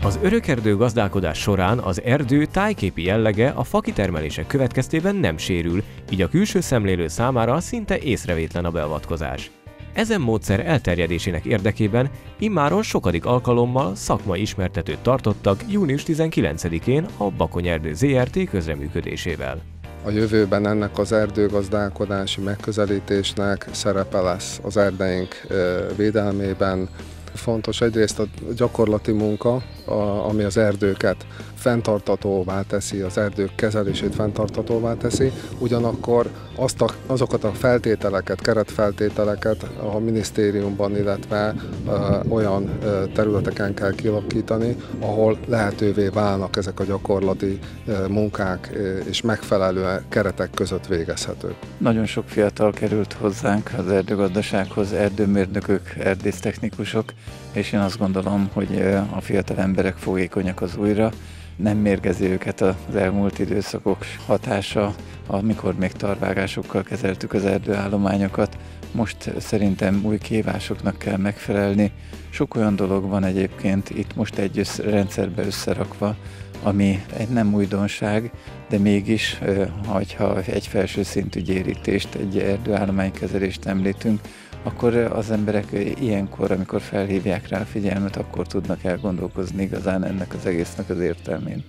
Az örökerdő gazdálkodás során az erdő tájképi jellege a fakitermelések következtében nem sérül, így a külső szemlélő számára szinte észrevétlen a beavatkozás. Ezen módszer elterjedésének érdekében immáron sokadik alkalommal szakmai ismertetőt tartottak június 19-én a Bakony Erdő Zrt. Közreműködésével. A jövőben ennek az erdőgazdálkodási megközelítésnek szerepe lesz az erdeink védelmében. Fontos egyrészt a gyakorlati munka, ami az erdőket fenntarthatóvá teszi, az erdők kezelését fenntarthatóvá teszi, ugyanakkor azokat a feltételeket, keretfeltételeket a minisztériumban, illetve olyan területeken kell kialakítani, ahol lehetővé válnak ezek a gyakorlati munkák, és megfelelő keretek között végezhetők. Nagyon sok fiatal került hozzánk az erdőgazdasághoz, erdőmérnökök, erdésztechnikusok, és én azt gondolom, hogy a fiatal emberek fogékonyak az újra. Nem mérgezi őket az elmúlt időszakok hatása, amikor még tarvágásokkal kezeltük az erdőállományokat. Most szerintem új kihívásoknak kell megfelelni. Sok olyan dolog van egyébként itt most egy rendszerbe összerakva, ami egy nem újdonság, de mégis, ha egy felső szintű gyérítést, egy erdőállománykezelést említünk, akkor az emberek ilyenkor, amikor felhívják rá a figyelmet, akkor tudnak elgondolkozni igazán ennek az egésznek az értelmén.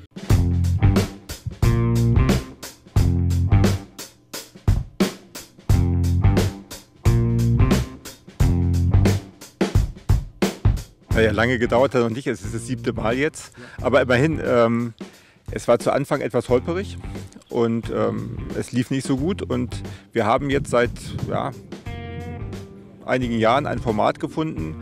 Naja, lange gedauert hat noch nicht, es ist das 7. Mal jetzt, aber immerhin, es war zu Anfang etwas holperig und es lief nicht so gut und wir haben jetzt seit einigen Jahren ein Format gefunden,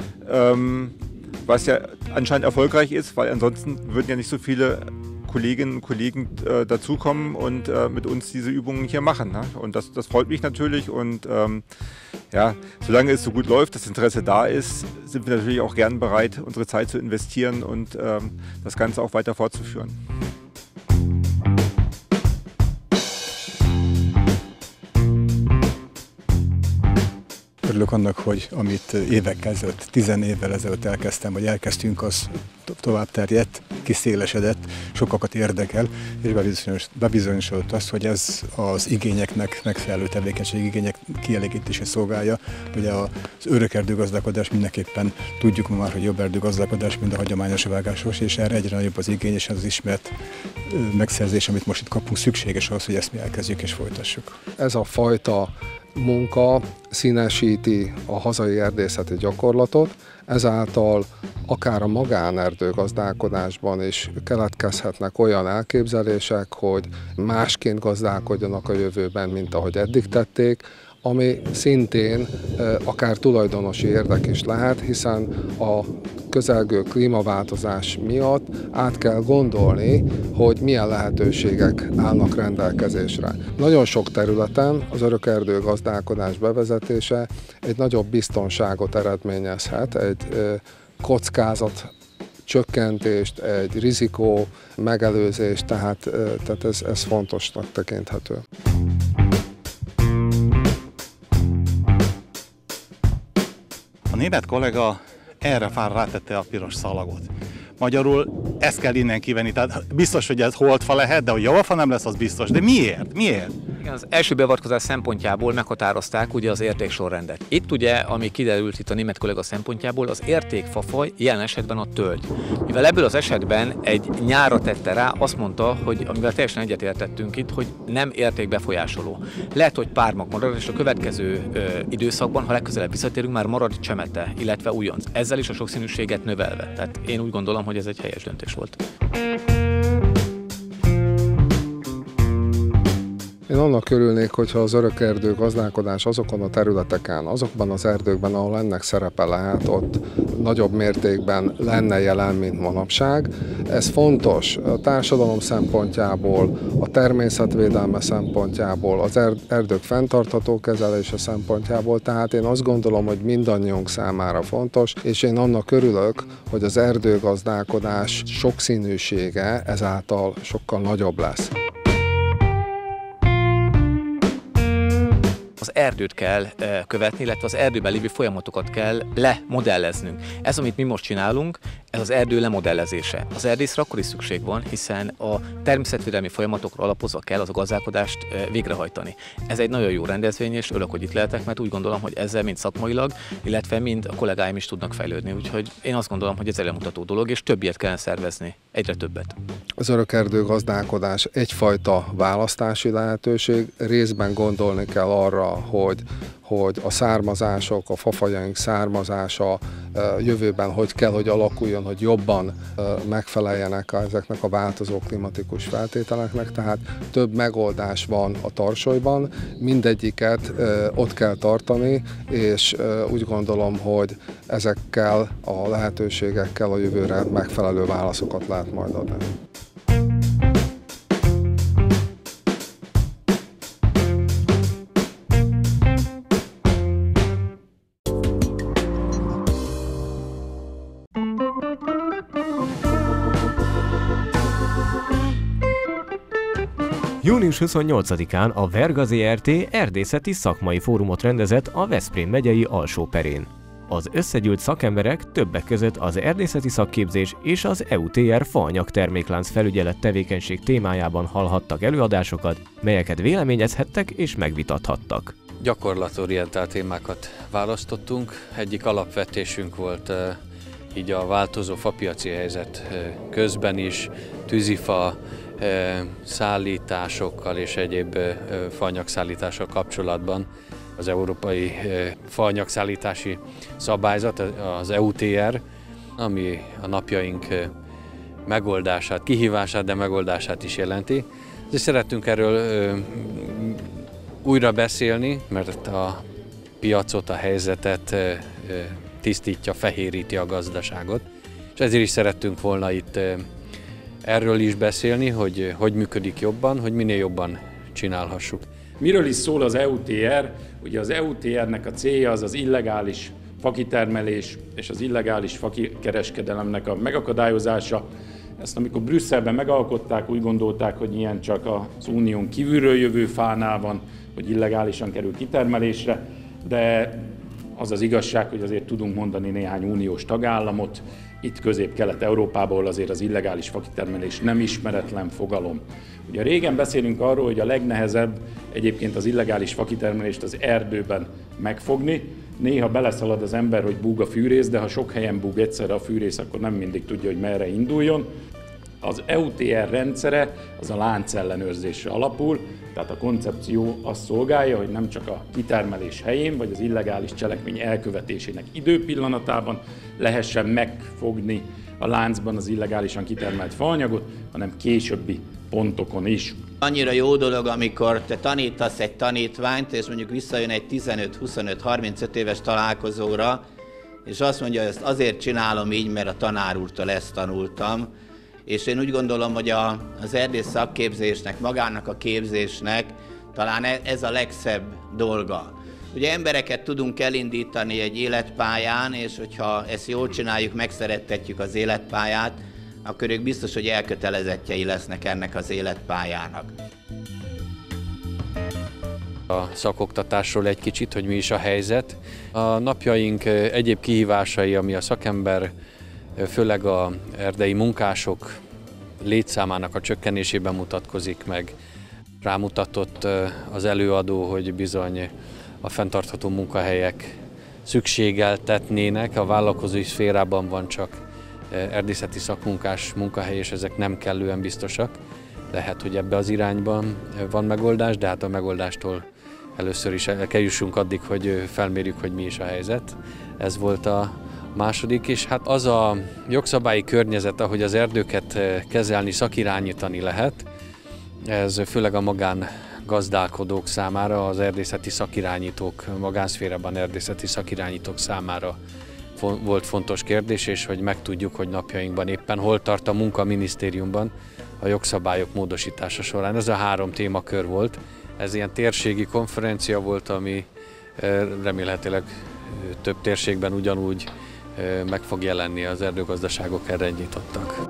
was ja anscheinend erfolgreich ist, weil ansonsten würden ja nicht so viele Kolleginnen und Kollegen dazukommen und mit uns diese Übungen hier machen. Ne? Und das freut mich natürlich und solange es so gut läuft, das Interesse da ist, sind wir natürlich auch gern bereit, unsere Zeit zu investieren und das Ganze auch weiter fortzuführen. Örülök annak, hogy amit évekkel ezelőtt, 10 évvel ezelőtt elkezdtünk, az tovább terjedt, kiszélesedett, sokakat érdekel, és bebizonyosodott az, hogy ez az igényeknek megfelelő tevékenységigények kielégítését szolgálja. Ugye az örökerdőgazdálkodás mindenképpen tudjuk már, hogy jobb erdőgazdálkodás, mint a hagyományos vágásos, és erre egyre nagyobb az igény, és az ismert megszerzés, amit most itt kapunk, szükséges ahhoz, hogy ezt mi elkezdjük és folytassuk. Ez a fajta munka színesíti a hazai erdészeti gyakorlatot, ezáltal akár a magánerdőgazdálkodásban is keletkezhetnek olyan elképzelések, hogy másként gazdálkodjanak a jövőben, mint ahogy eddig tették, ami szintén akár tulajdonosi érdek is lehet, hiszen a közelgő klímaváltozás miatt át kell gondolni, hogy milyen lehetőségek állnak rendelkezésre. Nagyon sok területen az örökerdő gazdálkodás bevezetése egy nagyobb biztonságot eredményezhet, egy kockázat csökkentést, egy rizikó megelőzést, tehát ez fontosnak tekinthető. A német kollega erre a fára rátette a piros szalagot. Magyarul ezt kell innen kivenni, tehát biztos, hogy ez holdfa lehet, de hogy javafa nem lesz, az biztos. De miért? Miért? Igen, az első beavatkozás szempontjából meghatározták ugye az értéksorrendet. Itt ugye, ami kiderült itt a német kollega szempontjából, az értékfafaj jelen esetben a tölgy. Mivel ebből az esetben egy nyárra tette rá, azt mondta, hogy amivel teljesen egyetértettünk itt, hogy nem értékbefolyásoló. Lehet, hogy pármag marad, és a következő időszakban, ha legközelebb visszatérünk, már marad csemete, illetve újonc. Ezzel is a sokszínűséget növelve. Tehát én úgy gondolom, hogy ez egy helyes döntés volt. Én annak örülnék, hogyha az örökerdő gazdálkodás azokon a területeken, azokban az erdőkben, ahol ennek szerepe lehet, ott nagyobb mértékben lenne jelen, mint manapság. Ez fontos a társadalom szempontjából, a természetvédelme szempontjából, az erdők fenntartható kezelése szempontjából, tehát én azt gondolom, hogy mindannyiunk számára fontos, és én annak örülök, hogy az erdőgazdálkodás sokszínűsége ezáltal sokkal nagyobb lesz. Az erdőt kell követni, illetve az erdőben lévő folyamatokat kell lemodelleznünk. Ez, amit mi most csinálunk, Ez az erdő lemodellezése. Az erdészre akkor is szükség van, hiszen a természetvédelmi folyamatokra alapozva kell az a gazdálkodást végrehajtani. Ez egy nagyon jó rendezvény, és örülök, hogy itt lehetek, mert úgy gondolom, hogy ezzel mind szakmailag, illetve mind a kollégáim is tudnak fejlődni. Úgyhogy én azt gondolom, hogy ez előmutató dolog, és több ilyet kellene szervezni, egyre többet. Az örökerdő gazdálkodás egyfajta választási lehetőség. Részben gondolni kell arra, hogy a származások, a fafajaink származása jövőben hogy kell, hogy alakuljon, hogy jobban megfeleljenek ezeknek a változó klimatikus feltételeknek. Tehát több megoldás van a tarsolyban, mindegyiket ott kell tartani, és úgy gondolom, hogy ezekkel a lehetőségekkel a jövőre megfelelő válaszokat lehet majd adni. Június 28-án a Verga Zrt. Erdészeti szakmai fórumot rendezett a Veszprém megyei Alsó-Perén. Az összegyűlt szakemberek többek között az erdészeti szakképzés és az EUTR faanyag terméklánc felügyelet tevékenység témájában hallhattak előadásokat, melyeket véleményezhettek és megvitathattak. Gyakorlatorientált témákat választottunk. Egyik alapvetésünk volt így a változó fapiaci helyzet közben is, tűzifa szállításokkal és egyéb faanyagszállítással kapcsolatban. Az Európai Faanyagszállítási Szabályzat, az EUTR, ami a napjaink megoldását, kihívását, de megoldását is jelenti. És szerettünk erről újra beszélni, mert a piacot, a helyzetet tisztítja, fehéríti a gazdaságot. És ezért is szerettünk volna itt erről is beszélni, hogy működik jobban, hogy minél jobban csinálhassuk. Miről is szól az EUTR? Ugye az EUTR-nek a célja az illegális fakitermelés és az illegális fakikereskedelemnek a megakadályozása. Ezt amikor Brüsszelben megalkották, úgy gondolták, hogy ilyen csak az unión kívülről jövő fánál van, hogy illegálisan kerül kitermelésre, de az az igazság, hogy azért tudunk mondani néhány uniós tagállamot, itt Közép-Kelet-Európából azért az illegális fakitermelés nem ismeretlen fogalom. Ugye régen beszélünk arról, hogy a legnehezebb egyébként az illegális fakitermelést az erdőben megfogni. Néha beleszalad az ember, hogy búg a fűrész, de ha sok helyen búg egyszerre a fűrész, akkor nem mindig tudja, hogy merre induljon. Az EUTR rendszere az a láncellenőrzésre alapul, tehát a koncepció azt szolgálja, hogy nem csak a kitermelés helyén, vagy az illegális cselekmény elkövetésének időpillanatában lehessen megfogni a láncban az illegálisan kitermelt faanyagot, hanem későbbi pontokon is. Annyira jó dolog, amikor te tanítasz egy tanítványt, és mondjuk visszajön egy 15-25-35 éves találkozóra, és azt mondja, hogy ezt azért csinálom így, mert a tanár úrtól ezt tanultam. És én úgy gondolom, hogy az erdész szakképzésnek, magának a képzésnek talán ez a legszebb dolga. Ugye embereket tudunk elindítani egy életpályán, és hogyha ezt jól csináljuk, megszerettetjük az életpályát, akkor ők biztos, hogy elkötelezettjei lesznek ennek az életpályának. A szakoktatásról egy kicsit, hogy mi is a helyzet. A napjaink egyéb kihívásai, ami a szakember, főleg az erdei munkások létszámának a csökkenésében mutatkozik meg. Rámutatott az előadó, hogy bizony a fenntartható munkahelyek szükségeltetnének. A vállalkozói szférában van csak erdészeti szakmunkás munkahely, és ezek nem kellően biztosak. Lehet, hogy ebbe az irányban van megoldás, de hát a megoldástól először is el kell jussunk addig, hogy felmérjük, hogy mi is a helyzet. Ez volt a második, és hát az a jogszabályi környezet, ahogy az erdőket kezelni, szakirányítani lehet, ez főleg a magángazdálkodók számára, az erdészeti szakirányítók, magánszférában erdészeti szakirányítók számára volt fontos kérdés, és hogy megtudjuk, hogy napjainkban éppen hol tart a munka a minisztériumban a jogszabályok módosítása során. Ez a 3 témakör volt. Ez ilyen térségi konferencia volt, ami remélhetőleg több térségben ugyanúgy meg fog jelenni, az erdőgazdaságok erre nyitottak.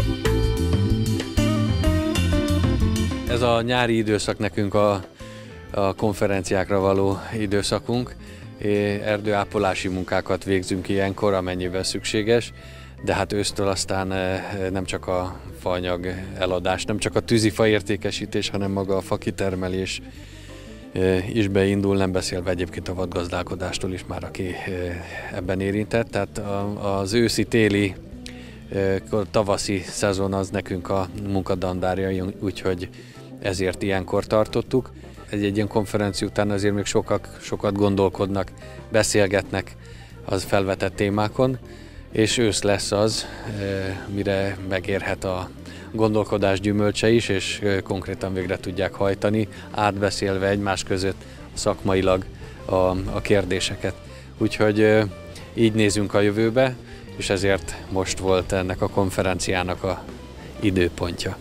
Ez a nyári időszak nekünk a konferenciákra való időszakunk. Erdőápolási munkákat végzünk ilyenkor, amennyivel szükséges, de hát ősztől aztán nem csak a faanyag eladás, nem csak a tűzifa értékesítés, hanem maga a fakitermelés is beindul, nem beszélve egyébként a vadgazdálkodástól is már, aki ebben érintett. Tehát az őszi-téli, tavaszi szezon az nekünk a munkadandárja, úgyhogy ezért ilyenkor tartottuk. Egy ilyen konferencia után azért még sokat gondolkodnak, beszélgetnek az felvetett témákon, és ősz lesz az, mire megérhet a gondolkodás gyümölcse is, és konkrétan végre tudják hajtani, átbeszélve egymás között szakmailag a kérdéseket. Úgyhogy így nézünk a jövőbe, és ezért most volt ennek a konferenciának a időpontja.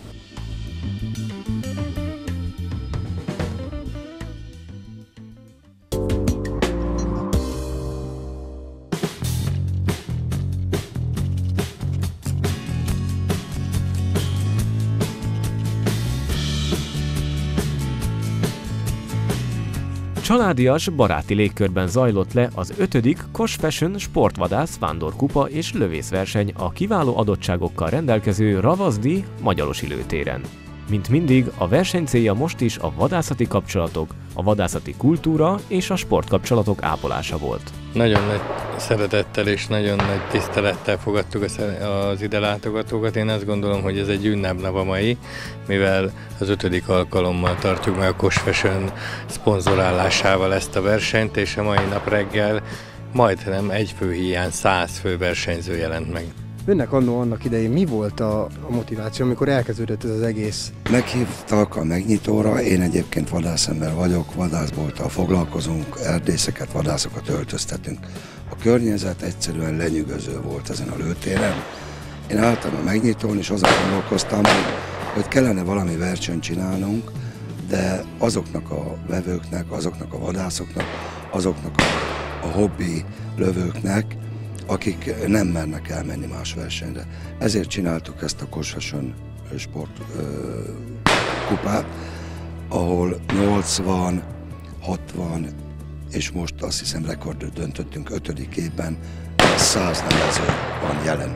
Családias, baráti légkörben zajlott le az 5. Kosh Fashion sportvadász vándorkupa és lövészverseny a kiváló adottságokkal rendelkező Ravasdi Magyarosi lőtéren. Mint mindig, a verseny célja most is a vadászati kapcsolatok, a vadászati kultúra és a sportkapcsolatok ápolása volt. Nagyon nagy szeretettel és nagyon nagy tisztelettel fogadtuk az ide látogatókat. Én azt gondolom, hogy ez egy ünnepnap a mai, mivel az 5. alkalommal tartjuk meg a Kosh Fashion szponzorálásával ezt a versenyt, és a mai nap reggel majdnem egy fő hiány 100 fő versenyző jelent meg. Önnek annak idején mi volt a motiváció, amikor elkezdődött ez az egész? Meghívtak a megnyitóra, én egyébként vadászember vagyok, vadászbolttal foglalkozunk, erdészeket, vadászokat öltöztetünk. A környezet egyszerűen lenyűgöző volt ezen a lőtéren. Én álltam a megnyitón, és azon gondolkoztam, hogy kellene valami versenyt csinálnunk, de azoknak a vevőknek, azoknak a vadászoknak, azoknak a hobbi lövőknek, akik nem mernek elmenni más versenyre. Ezért csináltuk ezt a Kosh Fashion sport kupát, ahol 80, 60 és most azt hiszem rekordot döntöttünk 5. évben, 100 nevező van jelen.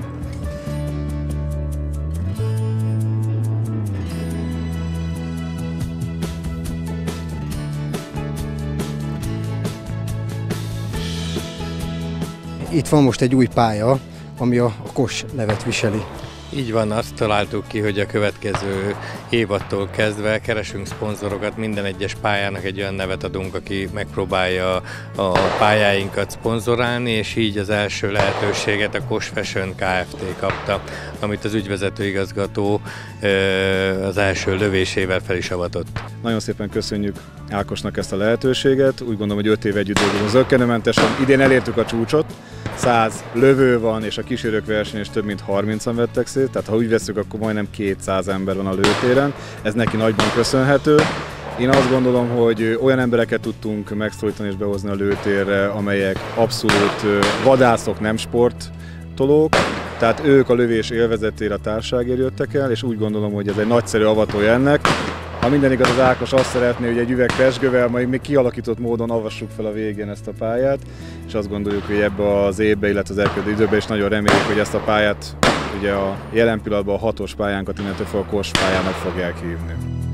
Itt van most egy új pálya, ami a Kosh nevet viseli. Így van, azt találtuk ki, hogy a következő évadtól kezdve keresünk szponzorokat, minden egyes pályának egy olyan nevet adunk, aki megpróbálja a pályáinkat szponzorálni, és így az első lehetőséget a Kosh Fashion Kft. Kapta, amit az ügyvezető igazgató az első lövésével fel is avatott. Nagyon szépen köszönjük Ákosnak ezt a lehetőséget, úgy gondolom, hogy 5 év együtt dolgozunk zökkenőmentesen. Idén elértük a csúcsot, 100 lövő van, és a kísérők versenyen is több mint 30-an vettek szét, tehát ha úgy veszük, akkor majdnem 200 ember van a lőtéren, ez neki nagyban köszönhető. Én azt gondolom, hogy olyan embereket tudtunk megszólítani és behozni a lőtérre, amelyek abszolút vadászok, nem sportolók, tehát ők a lövés élvezetére, a társaságért jöttek el, és úgy gondolom, hogy ez egy nagyszerű avatója ennek. Ha minden igaz, az Ákos azt szeretné, hogy egy üveg pezsgővel majd még kialakított módon avassuk fel a végén ezt a pályát, és azt gondoljuk, hogy ebbe az évbe, illetve az elkövetkező időben is nagyon reméljük, hogy ezt a pályát, ugye a jelen pillanatban a 6-os pályánkat innentől fel a Kosh pályának fogják hívni.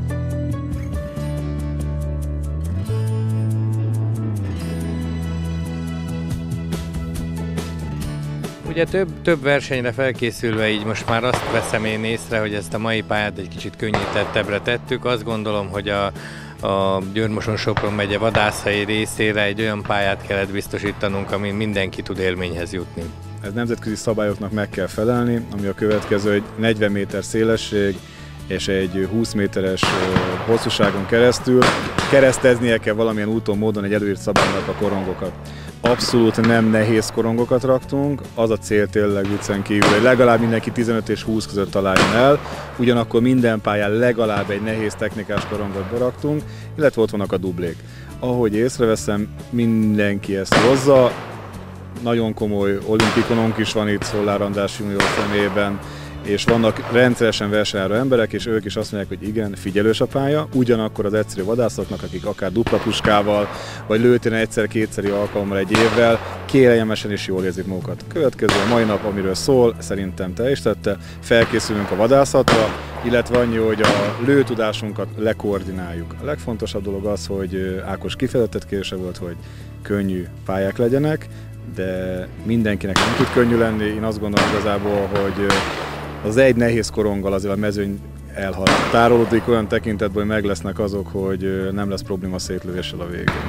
Ugye több versenyre felkészülve így most már azt veszem én észre, hogy ezt a mai pályát egy kicsit könnyítettebbre tettük. Azt gondolom, hogy a Győr-Moson-Sopron megye vadászai részére egy olyan pályát kellett biztosítanunk, amin mindenki tud élményhez jutni. Ez nemzetközi szabályoknak meg kell felelni, ami a következő, egy 40 méter szélesség és egy 20 méteres hosszúságon keresztül kereszteznie kell valamilyen úton, módon egy előírt szabálynak a korongokat. Abszolút nem nehéz korongokat raktunk, az a cél tényleg viccen kívül, hogy legalább mindenki 15 és 20 között találjon el, ugyanakkor minden pályán legalább egy nehéz technikás korongot beraktunk, illetve ott vannak a dublék. Ahogy észreveszem, mindenki ezt hozza, nagyon komoly olimpikonunk is van itt Szollár András junior személyében, és vannak rendszeresen versenyáró emberek, és ők is azt mondják, hogy igen, figyelős a pálya, ugyanakkor az egyszerű vadászoknak, akik akár dupla puskával, vagy lőtéren egyszer-kétszeri alkalommal egy évvel, kényelmesen és jól érzik magukat. Következő a mai nap, amiről szól, szerintem teljesítette, felkészülünk a vadászatra, illetve annyi, hogy a lőtudásunkat lekoordináljuk. A legfontosabb dolog az, hogy Ákos kifejezetten kérése volt, hogy könnyű pályák legyenek, de mindenkinek nem tud könnyű lenni. Én azt gondolom igazából, hogy az egy nehéz koronggal azért a mezőny elhatárolódik olyan tekintetben, hogy meg lesznek azok, hogy nem lesz probléma szétlövéssel a végén.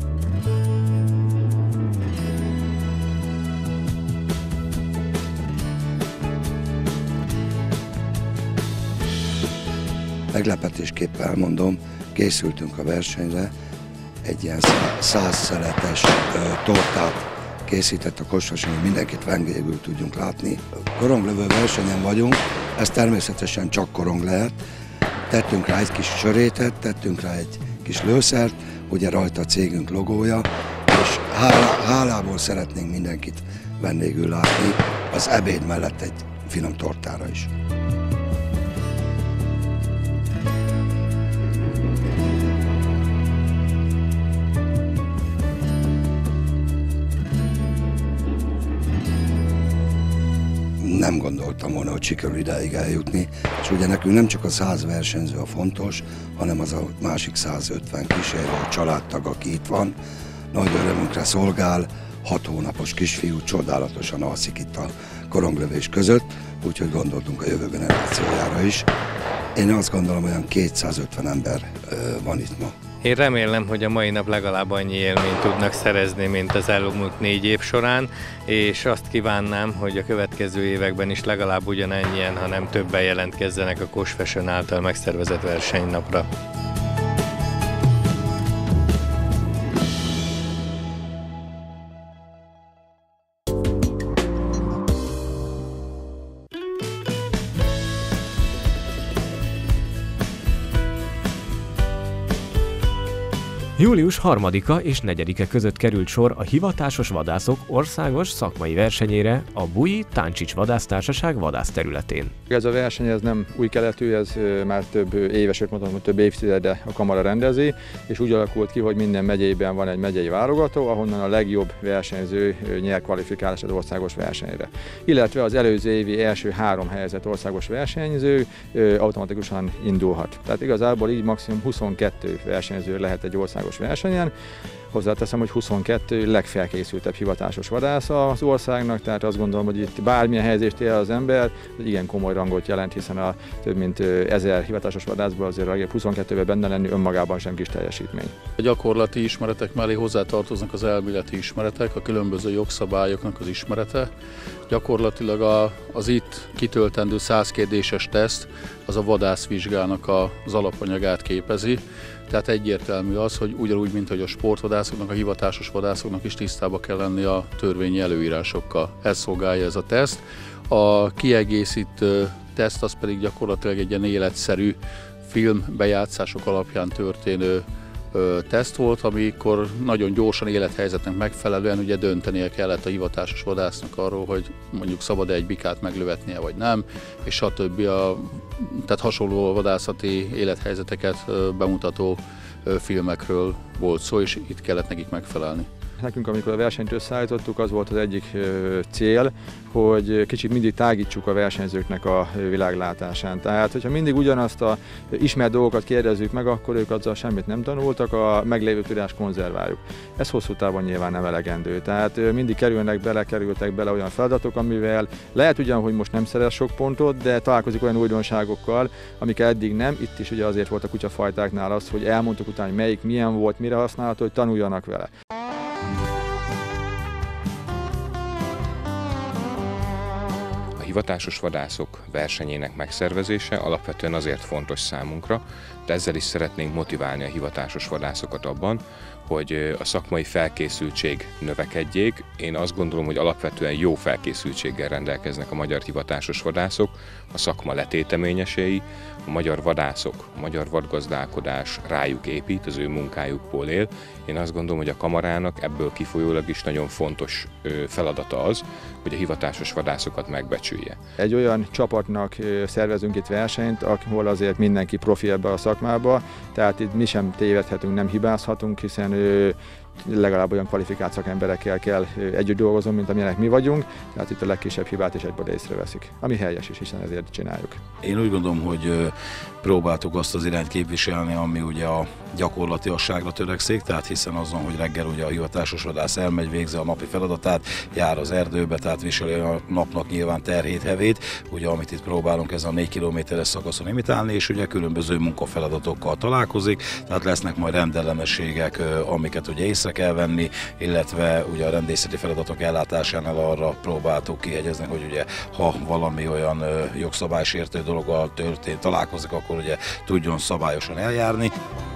Meglepetésképpen elmondom, készültünk a versenyre, egy ilyen 100 szeletes tortát készített a Kossuth, hogy mindenkit vendégül tudjunk látni. Koronglövő versenyen vagyunk, ez természetesen csak korong lehet. Tettünk rá egy kis sörétet, tettünk rá egy kis lőszert, ugye rajta a cégünk logója, és hálából szeretnénk mindenkit vendégül látni, az ebéd mellett egy finom tortára is. Nem gondoltam volna, hogy sikerül idáig eljutni, és ugye nekünk nem csak a 100 versenyző a fontos, hanem az a másik 150 kísérő, a családtag, aki itt van. Nagy örömünkre szolgál, 6 hónapos kisfiú csodálatosan alszik itt a koronglövés között, úgyhogy gondoltunk a jövő generációjára is. Én azt gondolom, olyan 250 ember van itt ma. Én remélem, hogy a mai nap legalább annyi élményt tudnak szerezni, mint az elmúlt 4 év során, és azt kívánnám, hogy a következő években is legalább ugyanennyien, ha nem többen jelentkezzenek a Kos Fashion által megszervezett versenynapra. Július 3-a és 4-e között került sor a hivatásos vadászok országos szakmai versenyére a Buji Táncsics Vadásztársaság vadászterületén. Ez a verseny ez nem új keletű, ez már több éves, sőt mondom, hogy több évtizede a kamara rendezi, és úgy alakult ki, hogy minden megyében van egy megyei válogató, ahonnan a legjobb versenyző nyer kvalifikálását az országos versenyre. Illetve az előző évi első 3 helyezett országos versenyző automatikusan indulhat. Tehát igazából így maximum 22 versenyző lehet egy országos versenyen. Hozzáteszem, hogy 22 legfelkészültebb hivatásos vadász az országnak, tehát azt gondolom, hogy itt bármilyen helyezést él az ember, hogy igen komoly rangot jelent, hiszen a több mint 1000 hivatásos vadászból azért a 22-ben benne lenni önmagában sem kis teljesítmény. A gyakorlati ismeretek mellé hozzátartoznak az elméleti ismeretek, a különböző jogszabályoknak az ismerete. Gyakorlatilag az itt kitöltendő 100 kérdéses teszt az a vadászvizsgának az alapanyagát képezi. Tehát egyértelmű az, hogy ugyanúgy, mint hogy a sportvadászoknak, a hivatásos vadászoknak is tisztába kell lenni a törvényi előírásokkal. Ez szolgálja ez a teszt. A kiegészítő teszt az pedig gyakorlatilag egy ilyen életszerű filmbejátszások alapján történő teszt volt, amikor nagyon gyorsan élethelyzetnek megfelelően ugye döntenie kellett a hivatásos vadásznak arról, hogy mondjuk szabad-e egy bikát meglövetnie vagy nem, és stb. Tehát hasonló vadászati élethelyzeteket bemutató filmekről volt szó, és itt kellett nekik megfelelni. Nekünk, amikor a versenyt összeállítottuk, az volt az egyik cél, hogy kicsit mindig tágítsuk a versenyzőknek a világlátásán. Tehát, hogyha mindig ugyanazt a ismert dolgokat kérdezzük meg, akkor ők azzal semmit nem tanultak, a meglévő tudást konzerváljuk. Ez hosszú távon nyilván nem elegendő. Tehát mindig kerültek bele olyan feladatok, amivel lehet ugyan, hogy most nem szerez sok pontot, de találkozik olyan újdonságokkal, amik eddig nem. Itt is ugye azért volt a kutyafajtáknál az, hogy elmondtuk utána, hogy melyik milyen volt, mire használható, hogy tanuljanak vele. A hivatásos vadászok versenyének megszervezése alapvetően azért fontos számunkra, most ezzel is szeretnénk motiválni a hivatásos vadászokat abban, hogy a szakmai felkészültség növekedjék. Én azt gondolom, hogy alapvetően jó felkészültséggel rendelkeznek a magyar hivatásos vadászok, a szakma letéteményesei, a magyar vadászok, a magyar vadgazdálkodás rájuk épít, az ő munkájukból él. Én azt gondolom, hogy a kamarának ebből kifolyólag is nagyon fontos feladata az, hogy a hivatásos vadászokat megbecsülje. Egy olyan csapatnak szervezünk itt versenyt, ahol azért mindenki profi ebbe a szakmába, tehát itt mi sem tévedhetünk, nem hibázhatunk, hiszen legalább olyan kvalifikált szakemberekkel kell együtt dolgozom, mint amilyenek mi vagyunk, tehát itt a legkisebb hibát is egyből észreveszik, ami helyes is, hiszen ezért csináljuk. Én úgy gondolom, hogy próbáltuk azt az irányt képviselni, ami ugye a gyakorlatiasságra törekszik, tehát hiszen azon, hogy reggel ugye a hivatásos vadász elmegy, végzi a napi feladatát, jár az erdőbe, tehát viseli a napnak nyilván terhét, hevét, ugye amit itt próbálunk ezen a 4 kilométeres szakaszon imitálni, és ugye különböző munkafeladatokkal találkozik, tehát lesznek majd rendellenességek, amiket ugye észre kell venni, illetve ugye a rendészeti feladatok ellátásánál arra próbáltuk kihegyezni, hogy ugye ha valami olyan jogszabálysértő dologgal találkozik, akkor ugye tudjon szabályosan eljárni.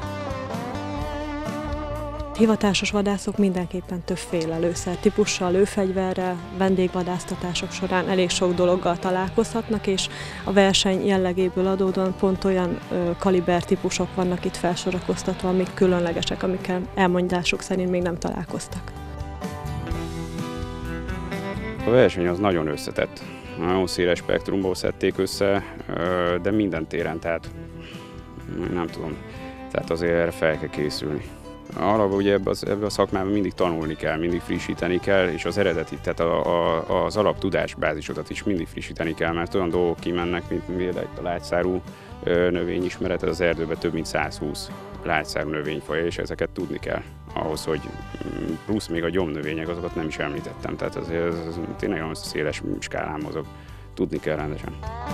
Hivatásos vadászok mindenképpen többféle lőszertípussal, lőfegyverrel, vendégvadásztatások során elég sok dologgal találkozhatnak, és a verseny jellegéből adódóan pont olyan kalibertípusok vannak itt felsorakoztatva, amik különlegesek, amikkel elmondásuk szerint még nem találkoztak. A verseny az nagyon összetett. Nagyon széles spektrumból szedték össze, de minden téren, tehát nem tudom, tehát azért erre fel kell készülni. Arra ugye ebben a szakmában mindig tanulni kell, mindig frissíteni kell, és az eredeti, tehát az alaptudásbázisodat is mindig frissíteni kell, mert olyan dolgok kimennek, mint például a lágyszárú növényismeret, az erdőben több mint 120 lágyszárú növényfaj, és ezeket tudni kell ahhoz, hogy plusz még a gyomnövények, azokat nem is említettem, tehát ez tényleg nagyon széles skálán mozog, tudni kell rendesen.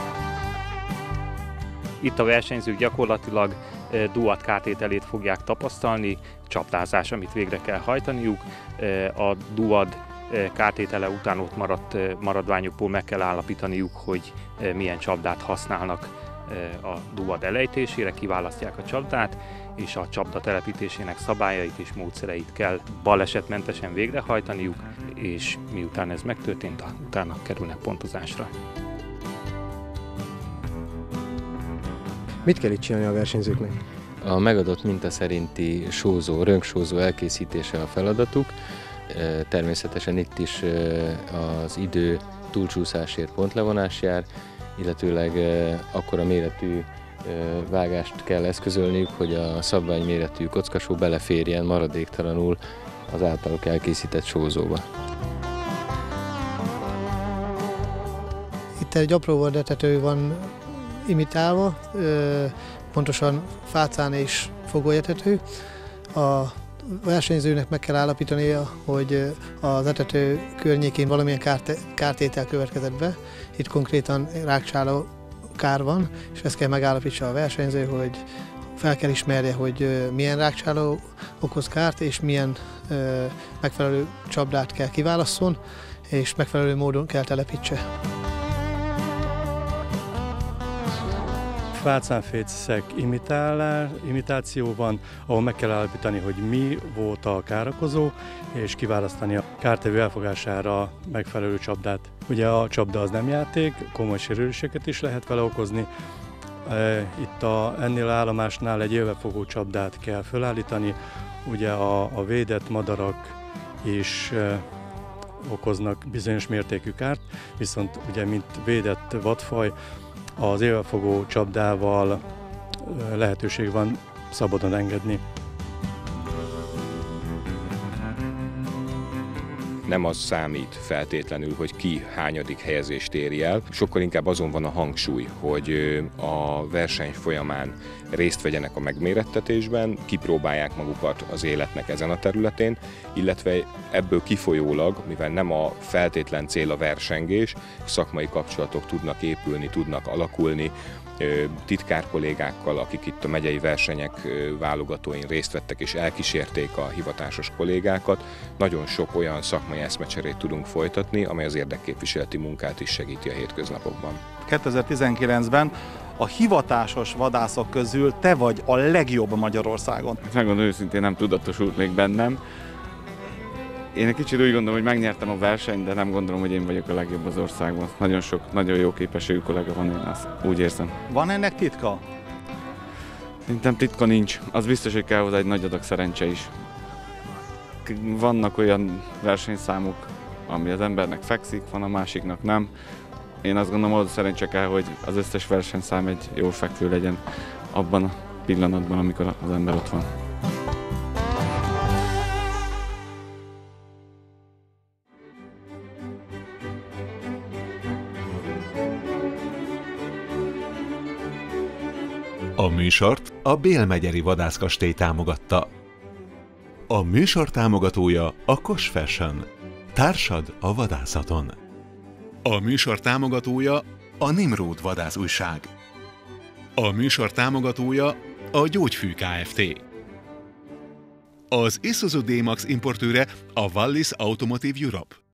Itt a versenyzők gyakorlatilag duadt kártételét fogják tapasztalni, csapdázás, amit végre kell hajtaniuk. A duad kártétele után ott maradt maradványokból meg kell állapítaniuk, hogy milyen csapdát használnak a duad elejtésére, kiválasztják a csapdát, és a csapda telepítésének szabályait és módszereit kell balesetmentesen végrehajtaniuk, és miután ez megtörtént, utána kerülnek pontozásra. Mit kell itt csinálni a versenyzőknek? A megadott minta szerinti röntgsózó elkészítése a feladatuk. Természetesen itt is az idő túlcsúszásért pontlevonás jár, illetőleg akkora méretű vágást kell eszközölniük, hogy a szabványméretű kockasó beleférjen maradéktalanul az általuk elkészített sózóba. Itt egy apró vadetető van imitálva, pontosan fácán és fogóetető. A versenyzőnek meg kell állapítania, hogy az etető környékén valamilyen kártétel következett be. Itt konkrétan rágcsáló kár van, és ezt kell megállapítsa a versenyző, hogy fel kell ismerje, hogy milyen rágcsáló okoz kárt, és milyen megfelelő csapdát kell kiválasszon, és megfelelő módon kell telepítse. Fácánfészek imitáció van, ahol meg kell állapítani, hogy mi volt a károkozó, és kiválasztani a kártevő elfogására megfelelő csapdát. Ugye a csapda az nem játék, komoly sérüléseket is lehet vele okozni. Itt ennél a állomásnál egy élvefogó csapdát kell felállítani. Ugye a védett madarak is okoznak bizonyos mértékű kárt, viszont ugye mint védett vadfaj, az élvefogó csapdával lehetőség van szabadon engedni. Nem az számít feltétlenül, hogy ki hányadik helyezést éri el, sokkal inkább azon van a hangsúly, hogy a verseny folyamán részt vegyenek a megmérettetésben, kipróbálják magukat az életnek ezen a területén, illetve ebből kifolyólag, mivel nem a feltétlen cél a versengés, szakmai kapcsolatok tudnak épülni, tudnak alakulni, titkár kollégákkal, akik itt a megyei versenyek válogatóin részt vettek és elkísérték a hivatásos kollégákat. Nagyon sok olyan szakmai eszmecserét tudunk folytatni, amely az érdekképviseleti munkát is segíti a hétköznapokban. 2019-ben a hivatásos vadászok közül te vagy a legjobb Magyarországon. Megmondom őszintén, nem tudatosult még bennem. Én egy kicsit úgy gondolom, hogy megnyertem a versenyt, de nem gondolom, hogy én vagyok a legjobb az országban. Nagyon sok, nagyon jó képességű kollega van, én azt úgy érzem. Van ennek titka? Szerintem titka nincs. Az biztos, hogy kell hozzá egy nagy adag szerencse is. Vannak olyan versenyszámok, ami az embernek fekszik, van a másiknak nem. Én azt gondolom, hogy szerencse kell, hogy az összes versenyszám egy jól fekvő legyen abban a pillanatban, amikor az ember ott van. A műsort a Bélmegyeri Vadászkastély támogatta. A műsor támogatója a Koss Fashion. Társad a vadászaton. A műsor támogatója a Nimród vadászújság. A műsor támogatója a Gyógyfű Kft. Az Isuzu D-Max importőre a Wallis Automotive Europe.